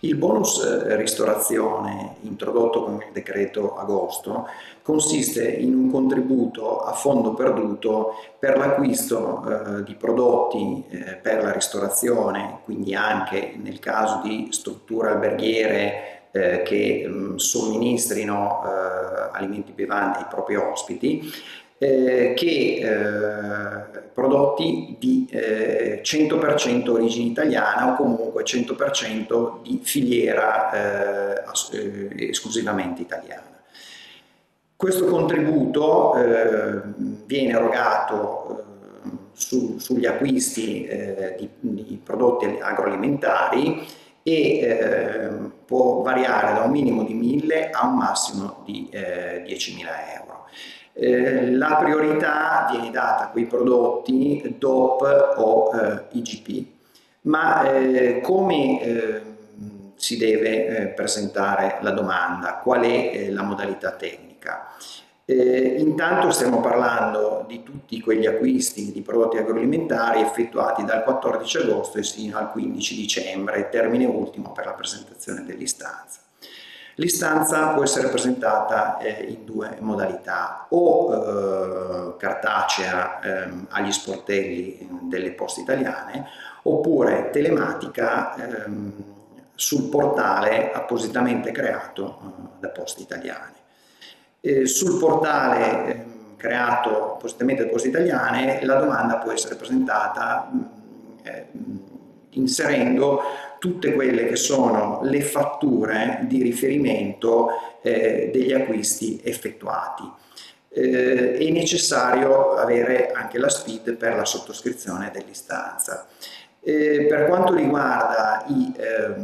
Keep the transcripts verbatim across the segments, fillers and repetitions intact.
Il bonus eh, ristorazione introdotto con il decreto agosto consiste in un contributo a fondo perduto per l'acquisto eh, di prodotti eh, per la ristorazione, quindi anche nel caso di strutture alberghiere eh, che mh, somministrino eh, alimenti bevanti ai propri ospiti, Eh, che eh, prodotti di eh, cento per cento origine italiana o comunque cento per cento di filiera eh, eh, esclusivamente italiana. Questo contributo eh, viene erogato eh, su, sugli acquisti eh, di, di prodotti agroalimentari e eh, può variare da un minimo di mille a un massimo di eh, diecimila euro. Eh, la priorità viene data a quei prodotti D O P o eh, I G P, ma eh, come eh, si deve eh, presentare la domanda? Qual è eh, la modalità tecnica? Eh, intanto stiamo parlando di tutti quegli acquisti di prodotti agroalimentari effettuati dal quattordici agosto e sino al quindici dicembre, termine ultimo per la presentazione dell'istanza. L'istanza può essere presentata eh, in due modalità, o eh, cartacea eh, agli sportelli delle poste italiane, oppure telematica eh, sul portale appositamente creato eh, da Poste Italiane. Eh, sul portale eh, creato appositamente da Poste Italiane la domanda può essere presentata eh, inserendo tutte quelle che sono le fatture di riferimento eh, degli acquisti effettuati. Eh, è necessario avere anche la S P I D per la sottoscrizione dell'istanza. Eh, per quanto riguarda i eh,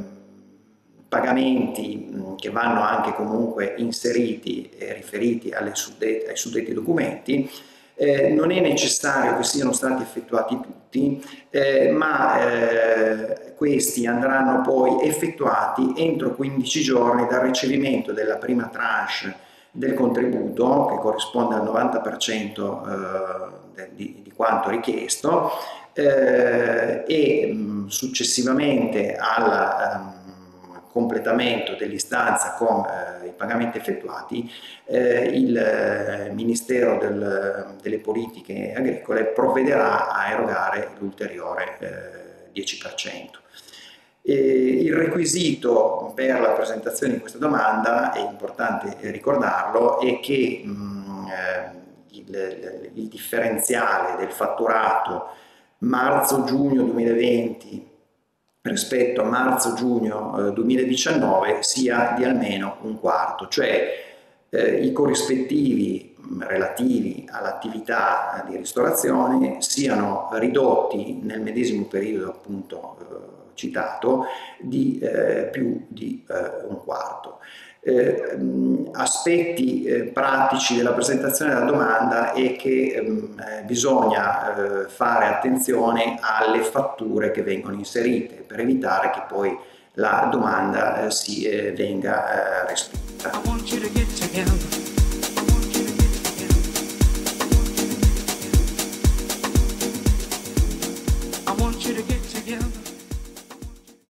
pagamenti mh, che vanno anche comunque inseriti e riferiti alle suddetti, ai suddetti documenti, Eh, non è necessario che siano stati effettuati tutti, eh, ma eh, questi andranno poi effettuati entro quindici giorni dal ricevimento della prima tranche del contributo, che corrisponde al novanta per cento eh, di, di quanto richiesto, eh, e mh, successivamente al completamento dell'istanza con eh, i pagamenti effettuati, eh, il eh, Ministero del, delle Politiche Agricole provvederà a erogare l'ulteriore eh, dieci per cento. E il requisito per la presentazione di questa domanda, è importante ricordarlo, è che mh, eh, il, il differenziale del fatturato marzo-giugno duemilaventi rispetto a marzo-giugno eh, duemiladiciannove sia di almeno un quarto, cioè eh, i corrispettivi mh, relativi all'attività di ristorazione siano ridotti nel medesimo periodo appunto eh, citato di eh, più di eh, un quarto. Eh, aspetti eh, pratici della presentazione della domanda è che eh, bisogna eh, fare attenzione alle fatture che vengono inserite per evitare che poi la domanda eh, si eh, venga eh, respinta.